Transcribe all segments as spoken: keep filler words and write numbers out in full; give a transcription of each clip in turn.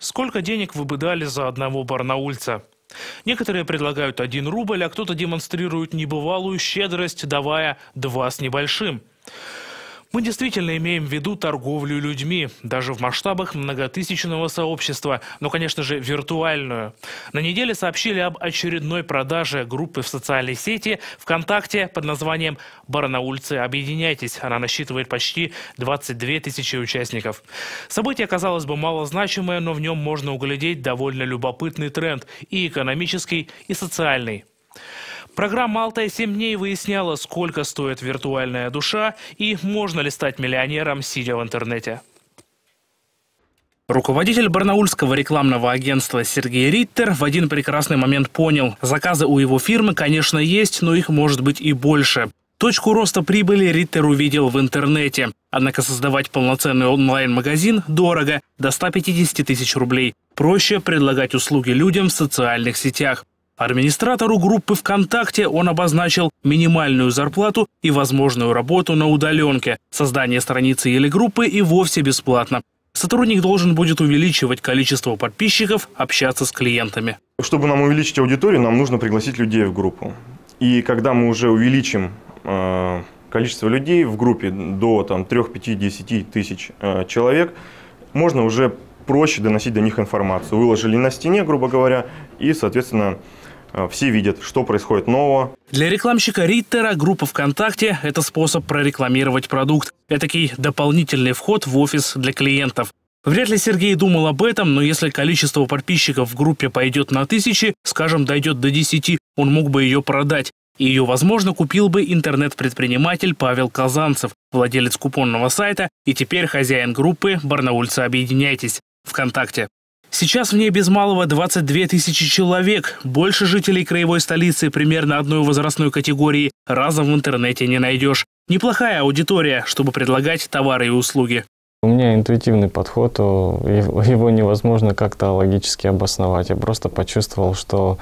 Сколько денег вы бы дали за одного барнаульца? Некоторые предлагают один рубль, а кто-то демонстрирует небывалую щедрость, давая два с небольшим. Мы действительно имеем в виду торговлю людьми, даже в масштабах многотысячного сообщества, но, конечно же, виртуальную. На неделе сообщили об очередной продаже группы в социальной сети ВКонтакте под названием «Барнаульцы, объединяйтесь». Она насчитывает почти двадцать две тысячи участников. Событие, казалось бы, малозначимое, но в нем можно углядеть довольно любопытный тренд – и экономический, и социальный. Программа «Алтай семь дней» выясняла, сколько стоит виртуальная душа и можно ли стать миллионером, сидя в интернете. Руководитель барнаульского рекламного агентства Сергей Риттер в один прекрасный момент понял – заказы у его фирмы, конечно, есть, но их может быть и больше. Точку роста прибыли Риттер увидел в интернете. Однако создавать полноценный онлайн-магазин дорого – до ста пятидесяти тысяч рублей. Проще предлагать услуги людям в социальных сетях. Администратору группы ВКонтакте он обозначил минимальную зарплату и возможную работу на удаленке. Создание страницы или группы и вовсе бесплатно. Сотрудник должен будет увеличивать количество подписчиков, общаться с клиентами. Чтобы нам увеличить аудиторию, нам нужно пригласить людей в группу. И когда мы уже увеличим э, количество людей в группе до там, трёх-пяти-десяти тысяч э, человек, можно уже проще доносить до них информацию. Выложили на стене, грубо говоря, и, соответственно, все видят, что происходит нового. Для рекламщика Риттера группа ВКонтакте – это способ прорекламировать продукт. Этакий дополнительный вход в офис для клиентов. Вряд ли Сергей думал об этом, но если количество подписчиков в группе пойдет на тысячи, скажем, дойдет до десяти, он мог бы ее продать. И ее, возможно, купил бы интернет-предприниматель Павел Казанцев, владелец купонного сайта и теперь хозяин группы «Барнаульцы, объединяйтесь» ВКонтакте. Сейчас в ней без малого двадцать две тысячи человек. Больше жителей краевой столицы примерно одной возрастной категории разом в интернете не найдешь. Неплохая аудитория, чтобы предлагать товары и услуги. У меня интуитивный подход, его невозможно как-то логически обосновать. Я просто почувствовал, что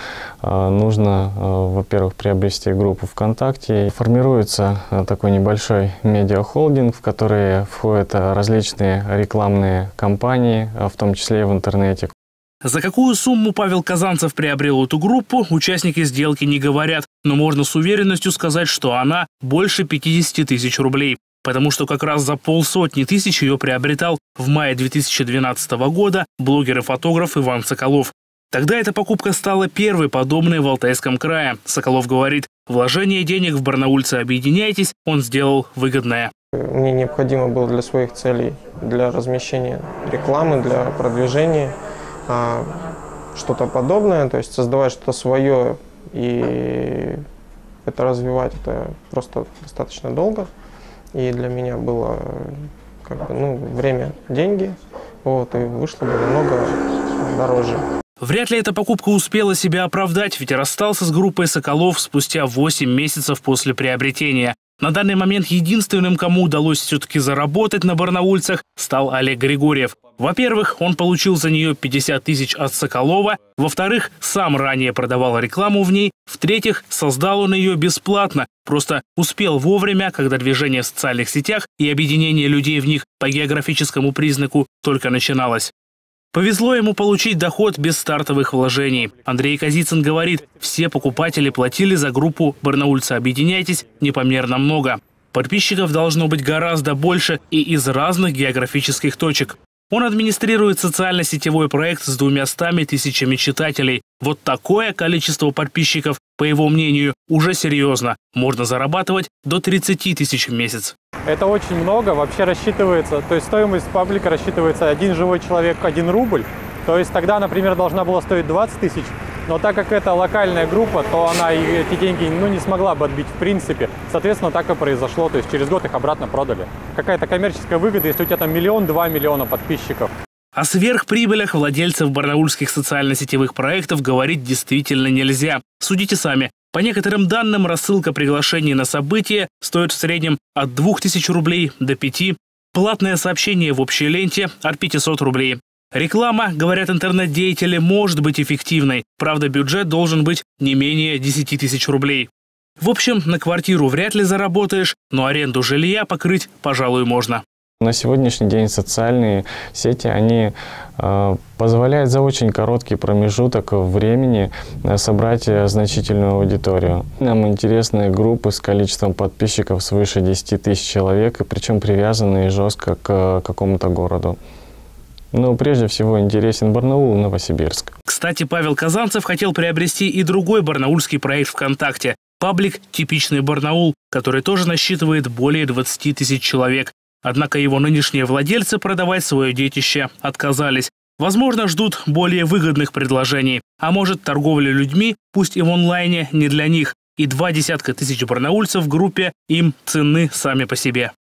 нужно, во-первых, приобрести группу ВКонтакте. Формируется такой небольшой медиахолдинг, в который входят различные рекламные кампании, в том числе и в интернете. За какую сумму Павел Казанцев приобрел эту группу, участники сделки не говорят, но можно с уверенностью сказать, что она больше пятидесяти тысяч рублей. Потому что как раз за полсотни тысяч ее приобретал в мае две тысячи двенадцатого года блогер и фотограф Иван Соколов. Тогда эта покупка стала первой подобной в Алтайском крае. Соколов говорит, вложение денег в барнаульцы объединяйтесь он сделал выгодное. Мне необходимо было для своих целей, для размещения рекламы, для продвижения что-то подобное, то есть создавать что-то свое и это развивать, это просто достаточно долго. И для меня было как бы, ну, время, деньги, вот, и вышло бы намного дороже. Вряд ли эта покупка успела себя оправдать, ведь расстался с группой Соколов спустя восемь месяцев после приобретения. На данный момент единственным, кому удалось все-таки заработать на барнаульцах, стал Олег Григорьев. Во-первых, он получил за нее пятьдесят тысяч от Соколова. Во-вторых, сам ранее продавал рекламу в ней. В-третьих, создал он ее бесплатно. Просто успел вовремя, когда движение в социальных сетях и объединение людей в них по географическому признаку только начиналось. Повезло ему получить доход без стартовых вложений. Андрей Козицын говорит, все покупатели платили за группу «Барнаульцы, объединяйтесь» непомерно много. Подписчиков должно быть гораздо больше и из разных географических точек. Он администрирует социально-сетевой проект с двумястами тысячами читателей. Вот такое количество подписчиков, по его мнению, уже серьезно. Можно зарабатывать до тридцати тысяч в месяц. Это очень много. Вообще рассчитывается, то есть стоимость паблика рассчитывается один живой человек, один рубль. То есть тогда, например, должна была стоить двадцать тысяч. Но так как это локальная группа, то она эти деньги ну, не смогла бы отбить в принципе. Соответственно, так и произошло. То есть через год их обратно продали. Какая-то коммерческая выгода, если у тебя там миллион-два миллиона подписчиков. О сверхприбылях владельцев барнаульских социально-сетевых проектов говорить действительно нельзя. Судите сами. По некоторым данным, рассылка приглашений на события стоит в среднем от двух тысяч рублей до пяти. Платное сообщение в общей ленте от пятисот рублей. Реклама, говорят интернет-деятели, может быть эффективной. Правда, бюджет должен быть не менее десяти тысяч рублей. В общем, на квартиру вряд ли заработаешь, но аренду жилья покрыть, пожалуй, можно. На сегодняшний день социальные сети, они э, позволяют за очень короткий промежуток времени собрать значительную аудиторию. Нам интересны группы с количеством подписчиков свыше десяти тысяч человек, и причем привязанные жестко к какому-то городу. Но прежде всего интересен Барнаул и Новосибирск. Кстати, Павел Казанцев хотел приобрести и другой барнаульский проект ВКонтакте – паблик «Типичный Барнаул», который тоже насчитывает более двадцати тысяч человек. Однако его нынешние владельцы продавать свое детище отказались. Возможно, ждут более выгодных предложений. А может, торговля людьми, пусть и в онлайне, не для них. И два десятка тысяч барнаульцев в группе им ценны сами по себе.